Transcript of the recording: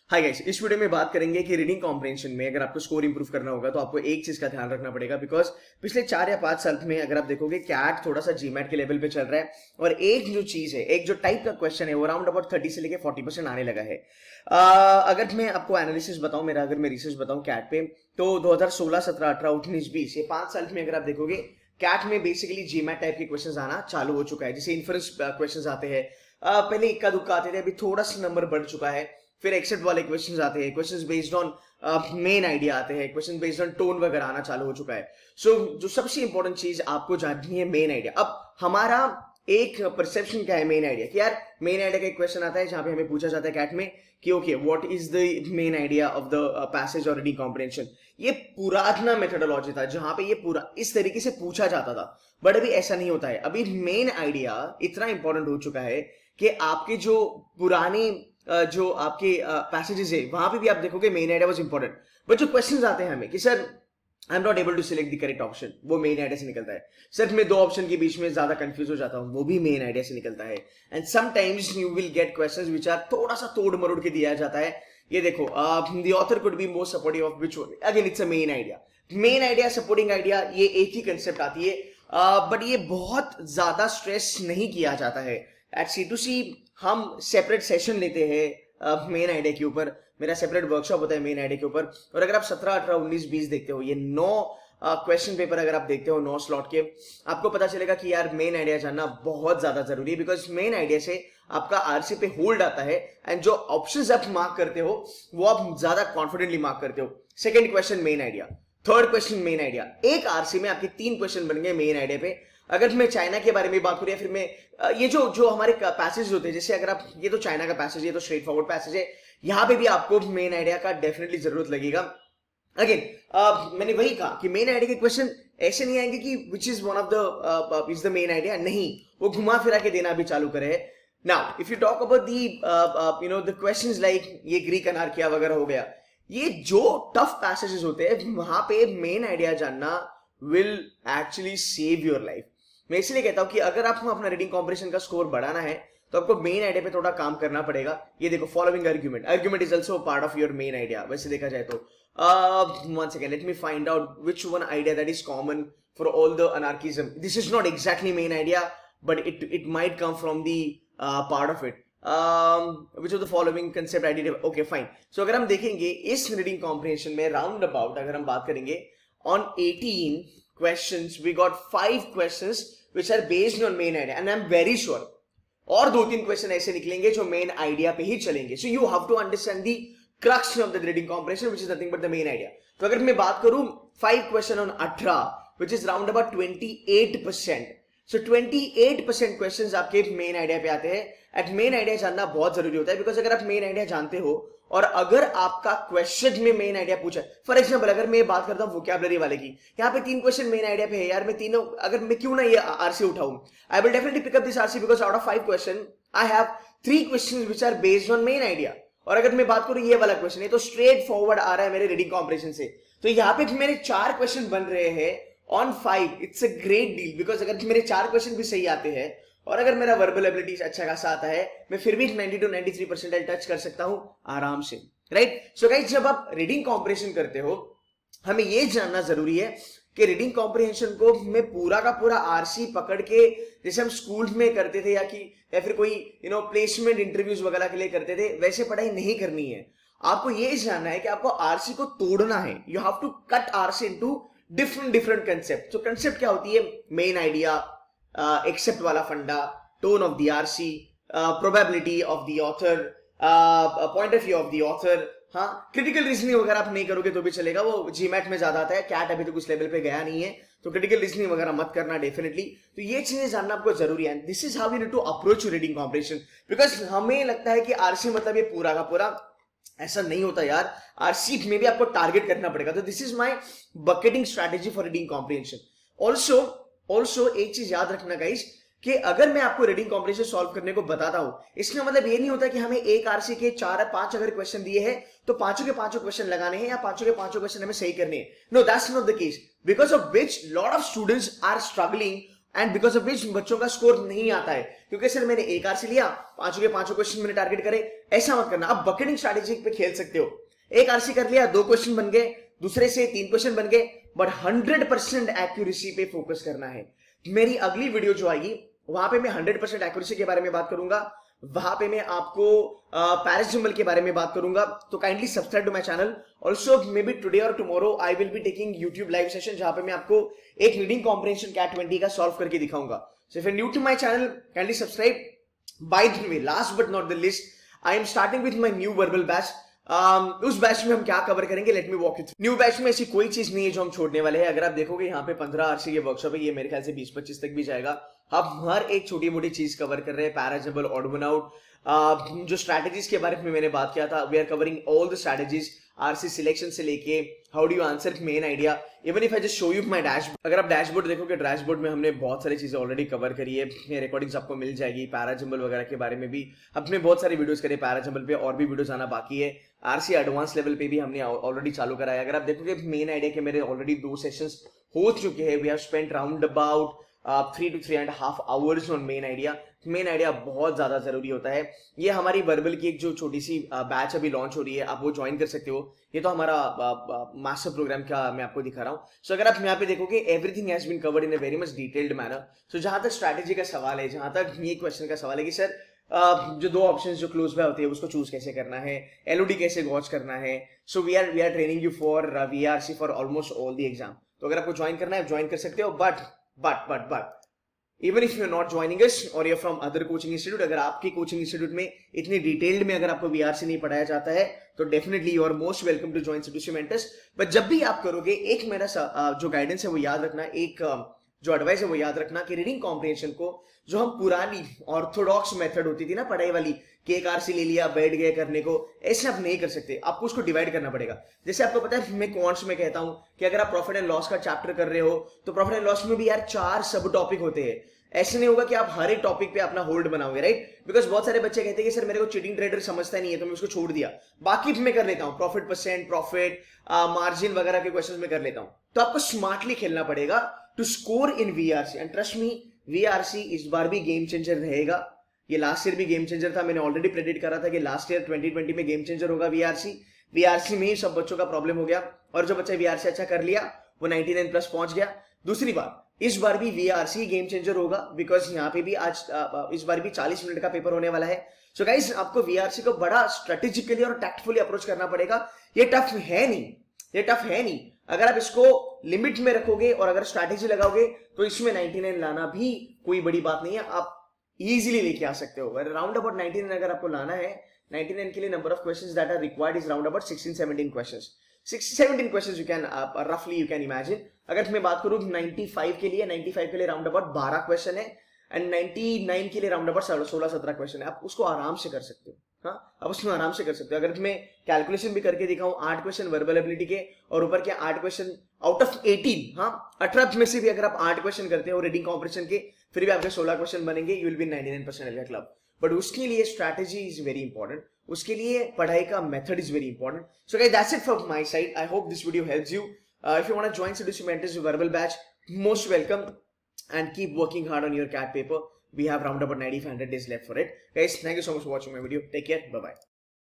Hi guys, इस video में बात करेंगे कि रीडिंग कॉम्प्रिहेंशन में अगर आपको स्कोर इंप्रूव करना होगा तो आपको एक चीज का ध्यान रखना पड़ेगा। बिकॉज पिछले 4 या 5 साल में अगर आप देखोगे कैट थोड़ा सा जीमैट के लेवल पे चल रहा है और एक जो चीज है, एक जो टाइप का क्वेश्चन है वो अराउंड अबाउट 30 से लेके 40% आने लगा है। अगर मैं आपको एनालिसिस बताऊं, मेरा अगर मैं रिसर्च बताऊं कैट पे, तो 2016, 17, 18, 19, 20 ये 5 साल में अगर आप देखोगे कैट में बेसिकली जीमैट टाइप के क्वेश्चन आना चालू हो चुका है। जैसे इन्फ्रेंस क्वेश्चन आते हैं, पहले इक्का दुक्का आते थे, अभी थोड़ा सा नंबर बढ़ चुका है। फिर एक्सेप्ट वाले क्वेश्चंस आते हैं, questions based on main idea आते हैं, क्वेश्चन बेस्ड ऑन टोन वगैरह आना चालू हो चुका है। सो जो सबसे इंपॉर्टेंट चीज आपको जाननी है मेन आइडिया। अब हमारा एक परसेप्शन क्या है मेन आइडिया कि यार मेन आइडिया का एक क्वेश्चन आता है जहां पे हमें पूछा जाता है कैट में कि okay what is the main idea of the passage और रीडिंग कॉम्प्रिहेंशन। ये पुराना मेथोडोलॉजी था जहां पे ये पूरा इस तरीके से पूछा जाता था, बट अभी ऐसा नहीं होता है। अभी मेन आइडिया इतना इंपॉर्टेंट हो चुका है कि आपके जो पुराने जो आपके पैसेजेस है वहां पे भी आप देखोगे main idea was important, but जो क्वेश्चंस आते हैं हमें कि sir I am not able to select the correct option, वो मेन आइडिया से निकलता है। सर मैं 2 ऑप्शन के बीच में ज्यादा कंफ्यूज हो जाता हूं, वो भी मेन आइडिया से निकलता है। And sometimes you will get questions which are थोड़ा सा तोड़ मरोड़ के दिया जाता है। ये देखो the author could be more supportive of which one, again it's a main idea. Main idea, supporting idea, ये एक ही कंसेप्ट आती है, बट ये बहुत ज्यादा स्ट्रेस नहीं किया जाता है। एट C2C हम सेपरेट सेशन लेते हैं मेन आइडिया के ऊपर, मेरा सेपरेट वर्कशॉप होता है मेन आइडिया के ऊर। और अगर आप 17, 18, 19, 20 देखते हो, ये 9 क्वेश्चन पेपर अगर आप देखते हो 9 स्लॉट के, आपको पता चलेगा कि यार मेन आइडिया जानना बहुत ज्यादा जरूरी है। बिकॉज मेन आइडिया से आपका आरसी पे होल्ड आता है एंड जो ऑप्शंस आप मार्क करते हो वो आप ज्यादा कॉन्फिडेंटली मार्क करते हो। Second question main idea, third question main idea. एक आरसी में आपके 3 क्वेश्चन बन गए मेन आइडिया पे। अगर मैं चाइना के बारे में बात करूं या फिर मैं ये जो हमारे पैसेज होते हैं, जैसे अगर आप, ये तो चाइना का पैसेज, ये तो स्ट्रेट फॉरवर्ड पैसेज है, यहां पे भी आपको मेन आइडिया का डेफिनेटली जरूरत लगेगा। अगेन मैंने वही कहा कि मेन आइडिया के क्वेश्चन ऐसे नहीं आएंगे कि which is one of the is the main idea, नहीं, वो घुमा फिरा के देना भी चालू करे। Now if you talk about the questions like ये ग्रीक अनार्किया वगैरह हो गया, ये जो टफ पैसेजेस होते हैं वहां पे मेन आइडिया जानना will actually save your life. मैं इसलिए कहता हूं कि अगर आपको अपना रीडिंग कॉम्प्रिहेंशन का स्कोर बढ़ाना है तो आपको मेन आइडिया पे थोड़ा काम करना पड़ेगा। ये देखो following argument is also part of your main idea वैसे देखा जाए तो। One second, let me find out which one idea that is common for all the anarchism. This is not exactly main idea but it might come from the part of it. which of the following concept I did? Okay, fine. So अगर हम देखेंगे इस reading comprehension में round about अगर हम बात करेंगे on 18 questions we got 5 questions which are based on main idea and I'm very sure और 2-3 क्वेश्चन ऐसे निकलेंगे जो मेन आइडिया पे ही चलेंगे। So you have to understand the crux of the reading comprehension which is nothing but the main idea. तो अगर मैं बात करूं 5 question on 18 which is round about 28%। So 28% questions आपके मेन आइडिया पे आते हैं। एट मेन आइडिया जानना बहुत जरूरी होता है बिकॉज अगर आप मेन आइडिया जानते हो और अगर आपका क्वेश्चन में मेन आइडिया पूछा, फॉर एग्जांपल अगर मैं बात करता हूं वोकैबुलरी वाले की, यहाँ पे 3 क्वेश्चन मेन आइडिया पे है यार, मैं तीनों अगर मैं क्यों ना ये आरसी उठाऊं, I will definitely pick up this RC because out of 5 question I have 3 questions which are based on main idea. और अगर मैं बात करूं ये वाला क्वेश्चन, ये तो स्ट्रेट फॉरवर्ड आ रहा है मेरे रीडिंग कॉम्प्रिहेंशन से, तो यहाँ पे मेरे 4 क्वेश्चन बन रहे हैं on 5। It's a great deal because अगर मेरे 4 क्वेश्चन भी सही आते हैं और अगर मेरा वर्बल एबिलिटी अच्छा खासा आता है, मैं फिर भी 90 to 93% टच कर सकता हूं आराम से, राइट। सो गाइस, जब आप रीडिंग कॉम्प्रिहेंशन करते हो हमें यह जानना जरूरी है कि रीडिंग कॉम्प्रिहेंशन को मैं पूरा का पूरा आरसी पकड़ के जैसे हम स्कूल में करते थे या फिर कोई प्लेसमेंट इंटरव्यूज वगैरह के लिए करते थे, वैसे पढ़ाई नहीं करनी है। आपको यह जानना है कि आपको आरसी को तोड़ना है। You have to cut RC into different concept. तो कंसेप्ट क्या होती है? मेन आइडिया, एक्सेप्ट वाला फंडा, tone of the RC, probability of the author, point of view of the author. हाँ, क्रिटिकल रीजनिंग वगैरह आप नहीं करोगे तो भी चलेगा, वो जीमैट में ज्यादा आता है, कैट अभी तो कुछ लेवल पे गया नहीं है, तो क्रिटिकल रीजनिंग वगैरह मत करना डेफिनेटली। तो ये चीजें जानना आपको जरूरी है। This is how you need to approach reading comprehension. Because हमें लगता है कि आरसी मतलब ये पूरा का पूरा, ऐसा नहीं होता यार। आरसी में भी आपको टारगेट करना पड़ेगा। तो this is my bucketing strategy for reading comprehension. Also एक चीज याद रखना गाइस कि अगर मैं आपको रीडिंग कॉम्प्रिहेंशन सॉल्व करने को बताता हूं, इसका मतलब ये नहीं होता कि हमें एक आरसी के 4 या 5 अगर क्वेश्चन दिए हैं तो 5 के 5 क्वेश्चन लगाने हैं या 5 के 5 क्वेश्चन हमें सही करने हैं। No, that's not the case, because of which lot of students are struggling and because of which बच्चों का स्कोर नहीं आता है, क्योंकि सर मैंने एक आरसी लिया, पांचों के पांचों क्वेश्चन मैंने टारगेट करे, ऐसा मत करना। आप बकेटिंग स्ट्रैटेजी पे खेल सकते हो, एक आरसी कर लिया, 2 क्वेश्चन बन गए, दूसरे से 3 क्वेश्चन बन गए, बट 100% एक्यूरेसी पे फोकस करना है। मेरी अगली वीडियो जो आएगी वहां पे मैं 100% एक्यूरेसी के बारे में बात करूंगा, वहां पे मैं आपको पैरिस जंबल के बारे में बात करूंगा। तो kindly subscribe to my channel. Also maybe today और tomorrow I will be taking YouTube live session, जहां पे मैं आपको एक रीडिंग कॉम्प्रिहेंशन कैट 20 का सॉल्व करके दिखाऊंगा। So if you are new to my channel, kindly subscribe. By the way, last but not the list, I am starting with my new verbal batch. उस batch में हम क्या cover करेंगे, let me walk it. New batch में ऐसी कोई चीज नहीं है जो हम छोड़ने वाले हैं। अगर आप देखोगे यहाँ पे 15 आरसी ये वर्कशॉप है, ये मेरे ख्याल से 20-25 तक भी जाएगा। हम हर एक छोटी मोटी चीज कवर कर रहे हैं। पैराजंबल, ऑड वन आउट, जो स्ट्रैटेजीज के बारे में मैंने बात किया था, we are covering all the strategies, RC selection से लेके how do you answer main idea, even if I just show you my dashboard. अगर आप डैशबोर्ड देखोगे, डैशबोर्ड में हमने बहुत सारी चीजें ऑलरेडी कवर करी है, ये रिकॉर्डिंग्स आपको मिल जाएगी। पैराजंबल वगैरह के बारे में भी हमने बहुत सारी वीडियोस करे, पैराजंबल पे और भी वीडियोस आना बाकी है। आरसी एडवांस लेवल पे भी हमने ऑलरेडी चालू करा है। अगर आप देखोगे मेन आइडिया के मेरे ऑलरेडी 2 सेशंस हो चुके हैं। We have spent round about 3 to 3.5 hours on main idea. Main idea बहुत ज्यादा जरूरी होता है। ये हमारी वर्बल की एक जो छोटी सी बैच अभी लॉन्च हो रही है, आप वो ज्वाइन कर सकते हो। ये तो हमारा मास्टर प्रोग्राम का मैं आपको दिखा रहा हूँ। सो अगर आप यहाँ पे देखोगे, everything has been covered in a very much detailed manner. So जहां तक स्ट्रैटेजी का सवाल है, जहां तक ये क्वेश्चन का सवाल है कि सर जो 2 ऑप्शंस जो क्लोज बाय होती है उसको चूज कैसे करना है, एलओडी कैसे गॉच करना है। So we are training you for VRC for almost all the exam. तो अगर आपको ज्वाइन करना है, ज्वाइन कर सकते हो। But even if you are not joining us और you from other coaching institute, अगर आपके कोचिंग इंस्टीट्यूट में इतनी डिटेल्ड में अगर आपको वीआरसी नहीं पढ़ाया जाता है, तो definitely you are most welcome to join CDC mentors. But जब भी आप करोगे, एक मेरा जो गाइडेंस है वो याद रखना, एक जो एडवाइस है वो याद रखना कि रीडिंग कॉम्प्रिहेंशन को जो हम पुरानी ऑर्थोडॉक्स मेथड होती थी ना पढ़ाई वाली, कि एक आरसी ले लिया बैठ गए करने को, ऐसे आप नहीं कर सकते। आपको उसको डिवाइड करना पड़ेगा। जैसे आपको पता है, मैं क्वांट्स में कहता हूं कि अगर आप प्रॉफिट एंड लॉस का चैप्टर कर रहे हो, तो प्रॉफिट एंड लॉस में भी यार 4 सब टॉपिक होते हैं। ऐसे नहीं होगा कि आप हर एक टॉपिक पे अपना होल्ड बनाओगे, राइट? बिकॉज बहुत सारे बच्चे कहते हैं कि सर मेरे को चीटिंग ट्रेडर समझता नहीं है, तो मैं उसको छोड़ दिया, बाकी मैं कर लेता हूँ, प्रॉफिट परसेंट, प्रॉफिट मार्जिन वगैरह के क्वेश्चंस में कर लेता हूँ। तो आपको स्मार्टली खेलना पड़ेगा to score in VRC. And trust me, VRC इस बार भी गेम चेंजर रहेगा। ये लास्ट ईयर भी गेम चेंजर था। मैंने ऑलरेडी प्रेडिक्ट करा था कि लास्ट ईयर 2020 में गेम चेंजर होगा वीआरसी। वीआरसी में ही सब बच्चों का प्रॉब्लम हो गया, और जो बच्चा वीआरसी अच्छा कर लिया वो 99+ पहुंच गया। दूसरी बात, इस बार भी वीआरसी गेम चेंजर होगा, बिकॉज यहाँ पे भी आज इस बार भी 40 मिनट का पेपर होने वाला है। सो गाइस, आपको वीआरसी को बड़ा स्ट्रेटेजिकली और टैक्टफुली अप्रोच करना पड़ेगा। ये टफ है नहीं। अगर आप इसको लिमिट में रखोगे और अगर स्ट्रैटेजी लगाओगे, तो इसमें 99 लाना भी कोई बड़ी बात नहीं है, आप इजीली लेके आ सकते हो। राउंड अबाउट 99 अगर आपको लाना है, 99 के लिए number of questions that are required is round about 16-17 questions. 16-17 questions you can रफली यू कैन इमेजिन। अगर मैं बात करूं 95 के लिए राउंड अबाउट 12 क्वेश्चन है, एंड 99 के लिए राउंड अबाउट 16-17 क्वेश्चन है। आप उसको आराम से कर सकते हो। हाँ, आप उसमें आराम से कर सकते हो। अगर मैं कैलकुलेशन भी करके दिखाऊं, 8 क्वेश्चन वर्बल एबिलिटी के और ऊपर के 8 क्वेश्चन आउट ऑफ 18, हाँ 18 में से भी अगर आप 8 क्वेश्चन करते हो रीडिंग कॉम्प्रिहेंशन के, फिर भी आपके 16 क्वेश्चन बनेंगे, यू विल बी 99% एलिया क्लब। बट उसके लिए स्ट्रैटेजी इज वेरी इंपॉर्टेंट, उसके लिए पढ़ाई का method is very important. So guys, that's it from my side. I hope this video helps you. If you want to join CDC mentors verbal batch, most welcome, and keep working hard on your CAT paper. We have round about 90-100 days left for it. Guys, thank you so much for watching my video. Take care. Bye-bye.